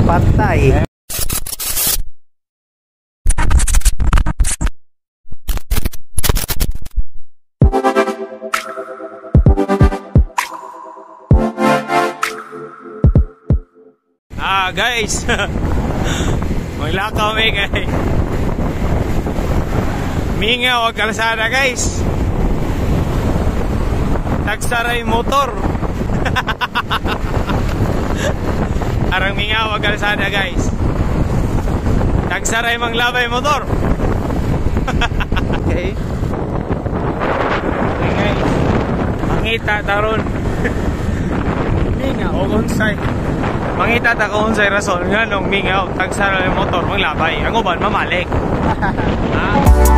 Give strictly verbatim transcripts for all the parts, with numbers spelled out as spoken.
patay. Ah guys, maglakaw may guys. Mingaw ang kalsada guys. Tagsaray motor. Arang mingaw ang kalsada guys. Tagsaray manglabay motor. Okay. Okay guys, mangita taron. Mingaw o unsay. Mangita ta kung unsay rason nga nung mingaw tagsaray motor manglabay. Ang uban mamalik. Ha?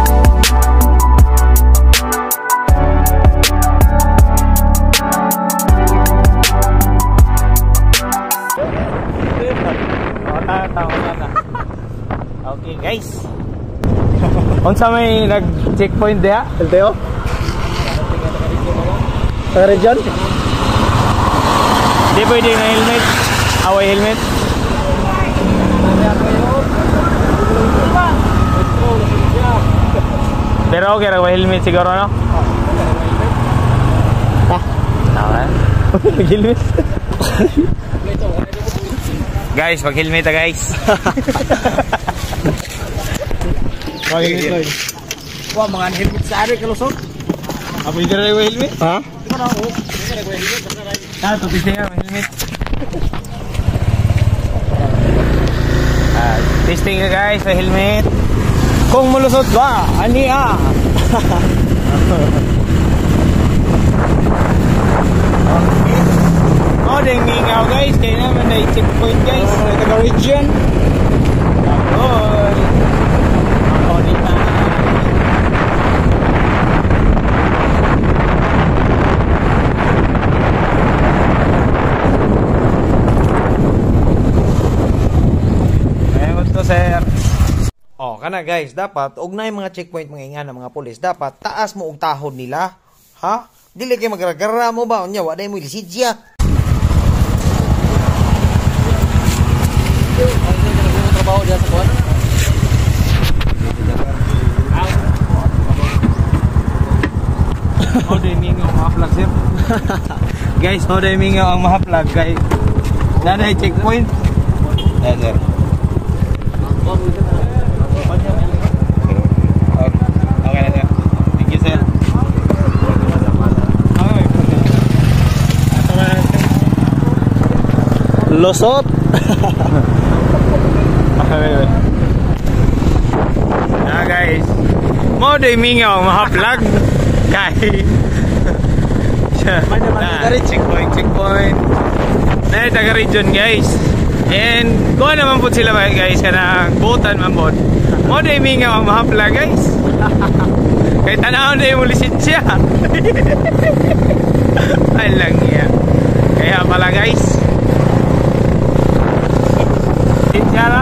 Okay guys. Unsa may nag-checkpoint diha? Elteo? Sa region? Di pwede na helmet. Away helmet. Pero okay ra helmet siguro no? Ah, tama. helmet. Guys, pag helmet ta guys. Wag helmet. Wa mga helmet sa ari kalusot. Apo hindi ra helmet? Ha? Ah, to pising helmet. Ah, testing ka guys sa helmet. Kung mulusot ba, ani ah. Okay. Oh, ding mingaw guys, kaya naman na checkpoint guys. Sa taga region. Apoy. Ako dito. Ayun to sir. Oh, kana guys, dapat ugnay mga checkpoint mga ingan ng mga pulis, dapat taas mo og tahod nila. Ha? Dili kay magragara mo ba unya wa day mo lisensya. Trabaho dia sa kuan. Oh, day mingaw ang mahaplag sir. Guys, oh, day mingaw ang mahaplag guys. Nanay checkpoint. Yes, sir. Okay na sir. Thank you sir. Losot. Okay, na guys. Mo day mingaw ang mahaplag. Guys. Nah, checkpoint, checkpoint. Na taga region guys. And kuha naman po sila guys kanang butan man po. Mo day mingaw ang mahaplag guys. Kay tanawon day mo lisensya. Ay lang yan. Kaya pala guys. Lisensya na.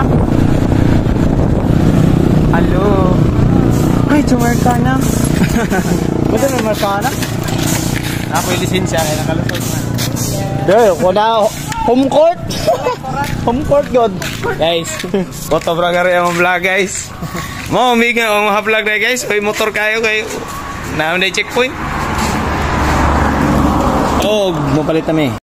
Hello. Ay, tumarka na. Buta na markana. Ako yung lisensya kaya nakalusot na. Dahil ko na home court. Home court god. Guys, photo vlogger yung vlog guys. Mo umiga ang mga vlog na guys. Oy motor kayo kayo. Naman na checkpoint. Oh, mo palit kami.